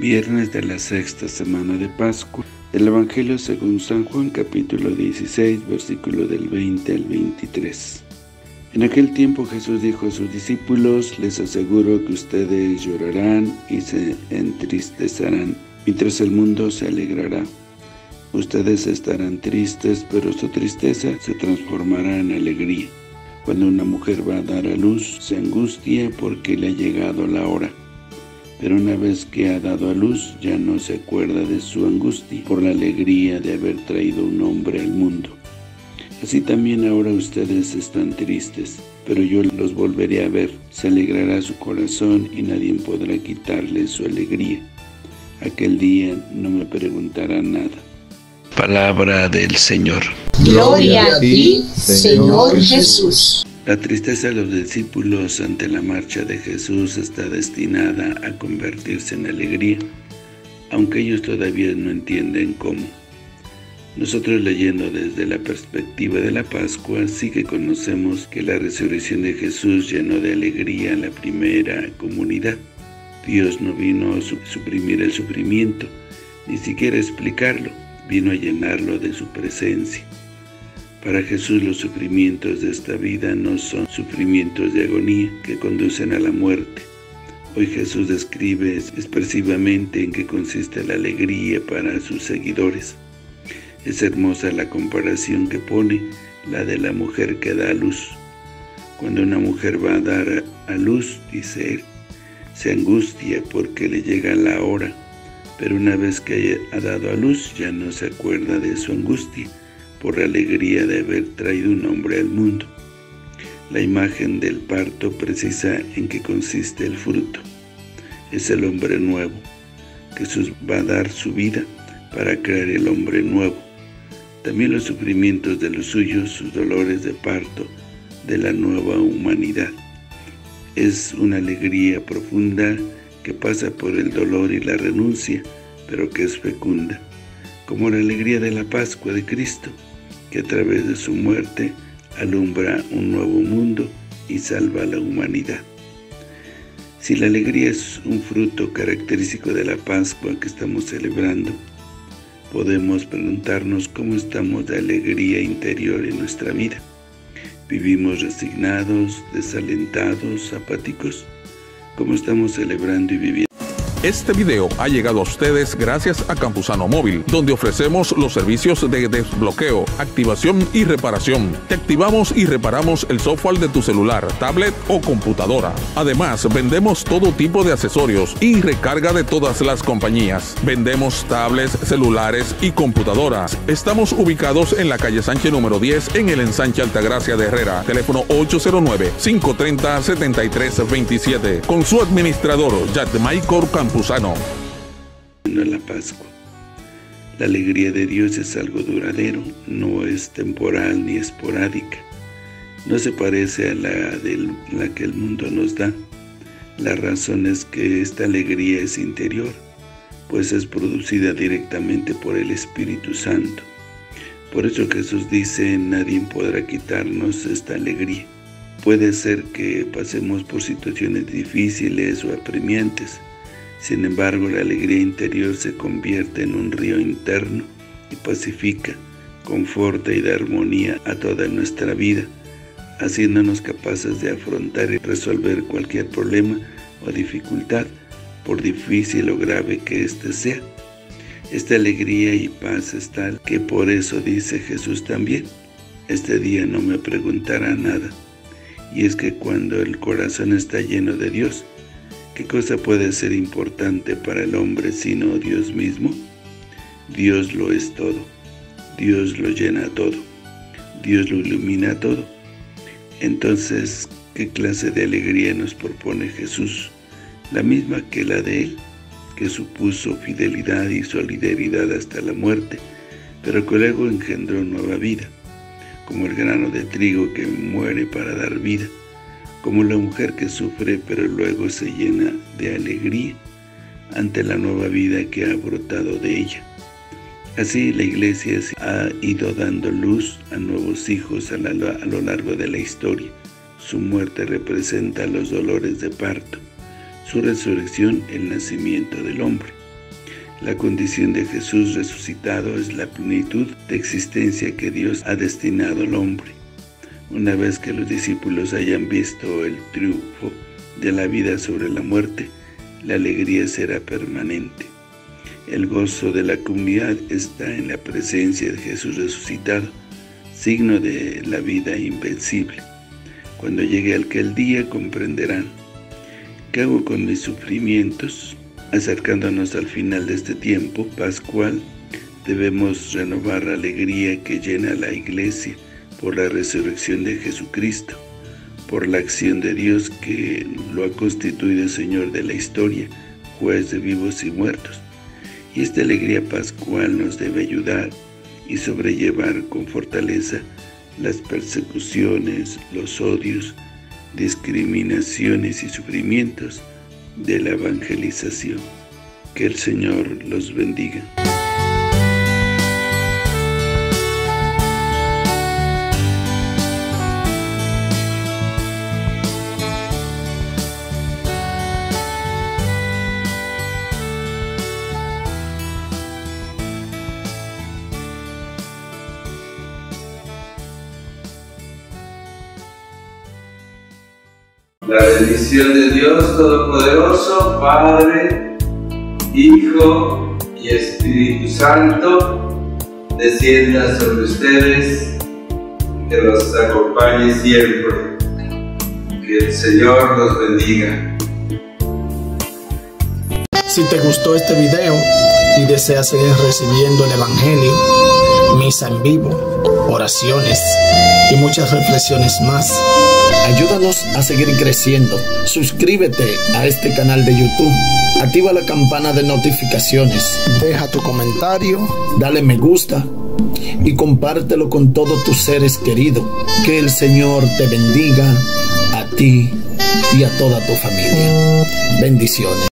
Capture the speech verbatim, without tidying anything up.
Viernes de la sexta semana de Pascua, del Evangelio según San Juan, capítulo dieciséis, versículo del veinte al veintitrés. En aquel tiempo Jesús dijo a sus discípulos: les aseguro que ustedes llorarán y se entristecerán, mientras el mundo se alegrará. Ustedes estarán tristes, pero su tristeza se transformará en alegría. Cuando una mujer va a dar a luz, se angustia porque le ha llegado la hora. Pero una vez que ha dado a luz, ya no se acuerda de su angustia por la alegría de haber traído un hombre al mundo. Así también ahora ustedes están tristes, pero yo los volveré a ver. Se alegrará su corazón y nadie podrá quitarle su alegría. Aquel día no me preguntarán nada. Palabra del Señor. Gloria a ti, Señor Jesús. La tristeza de los discípulos ante la marcha de Jesús está destinada a convertirse en alegría, aunque ellos todavía no entienden cómo. Nosotros, leyendo desde la perspectiva de la Pascua, sí que conocemos que la resurrección de Jesús llenó de alegría a la primera comunidad. Dios no vino a suprimir el sufrimiento, ni siquiera a explicarlo, vino a llenarlo de su presencia. Para Jesús los sufrimientos de esta vida no son sufrimientos de agonía que conducen a la muerte. Hoy Jesús describe expresivamente en qué consiste la alegría para sus seguidores. Es hermosa la comparación que pone, la de la mujer que da a luz. Cuando una mujer va a dar a luz, dice él, se angustia porque le llega la hora, pero una vez que ha dado a luz ya no se acuerda de su angustia, por la alegría de haber traído un hombre al mundo. La imagen del parto precisa en qué consiste el fruto. Es el hombre nuevo. Jesús va a dar su vida para crear el hombre nuevo. También los sufrimientos de los suyos, sus dolores de parto, de la nueva humanidad. Es una alegría profunda que pasa por el dolor y la renuncia, pero que es fecunda, como la alegría de la Pascua de Cristo, que a través de su muerte alumbra un nuevo mundo y salva a la humanidad. Si la alegría es un fruto característico de la Pascua que estamos celebrando, podemos preguntarnos cómo estamos de alegría interior en nuestra vida. ¿Vivimos resignados, desalentados, apáticos? ¿Cómo estamos celebrando y viviendo? Este video ha llegado a ustedes gracias a Campusano Móvil, donde ofrecemos los servicios de desbloqueo, activación y reparación. Te activamos y reparamos el software de tu celular, tablet o computadora. Además, vendemos todo tipo de accesorios y recarga de todas las compañías. Vendemos tablets, celulares y computadoras. Estamos ubicados en la calle Sánchez número diez, en el ensanche Altagracia de Herrera. Teléfono ocho cero nueve, cinco tres cero, siete tres dos siete. Con su administrador, Yadmaicor Campusano. La Pascua. La alegría de Dios es algo duradero, no es temporal ni esporádica. No se parece a la, de la que el mundo nos da. La razón es que esta alegría es interior, pues es producida directamente por el Espíritu Santo. Por eso Jesús dice: nadie podrá quitarnos esta alegría. Puede ser que pasemos por situaciones difíciles o apremiantes. Sin embargo, la alegría interior se convierte en un río interno y pacifica, conforta y da armonía a toda nuestra vida, haciéndonos capaces de afrontar y resolver cualquier problema o dificultad, por difícil o grave que éste sea. Esta alegría y paz es tal que por eso dice Jesús también: este día no me preguntará nada. Y es que cuando el corazón está lleno de Dios, ¿qué cosa puede ser importante para el hombre sino Dios mismo? Dios lo es todo. Dios lo llena todo. Dios lo ilumina todo. Entonces, ¿qué clase de alegría nos propone Jesús? La misma que la de Él, que supuso fidelidad y solidaridad hasta la muerte, pero que luego engendró nueva vida, como el grano de trigo que muere para dar vida, como la mujer que sufre pero luego se llena de alegría ante la nueva vida que ha brotado de ella. Así la Iglesia ha ido dando luz a nuevos hijos a, la, a lo largo de la historia. Su muerte representa los dolores de parto, su resurrección el nacimiento del hombre. La condición de Jesús resucitado es la plenitud de existencia que Dios ha destinado al hombre. Una vez que los discípulos hayan visto el triunfo de la vida sobre la muerte, la alegría será permanente. El gozo de la comunidad está en la presencia de Jesús resucitado, signo de la vida invencible. Cuando llegue aquel día comprenderán: ¿qué hago con mis sufrimientos? Acercándonos al final de este tiempo pascual, debemos renovar la alegría que llena la iglesia por la resurrección de Jesucristo, por la acción de Dios que lo ha constituido Señor de la historia, juez de vivos y muertos. Y esta alegría pascual nos debe ayudar y sobrellevar con fortaleza las persecuciones, los odios, discriminaciones y sufrimientos de la evangelización. Que el Señor los bendiga. La bendición de Dios Todopoderoso, Padre, Hijo y Espíritu Santo, descienda sobre ustedes, que los acompañe siempre. Que el Señor los bendiga. Si te gustó este video y deseas seguir recibiendo el Evangelio, misa en vivo, oraciones y muchas reflexiones más, ayúdanos a seguir creciendo. Suscríbete a este canal de YouTube, activa la campana de notificaciones, deja tu comentario, dale me gusta y compártelo con todos tus seres queridos. Que el Señor te bendiga a ti y a toda tu familia. Bendiciones.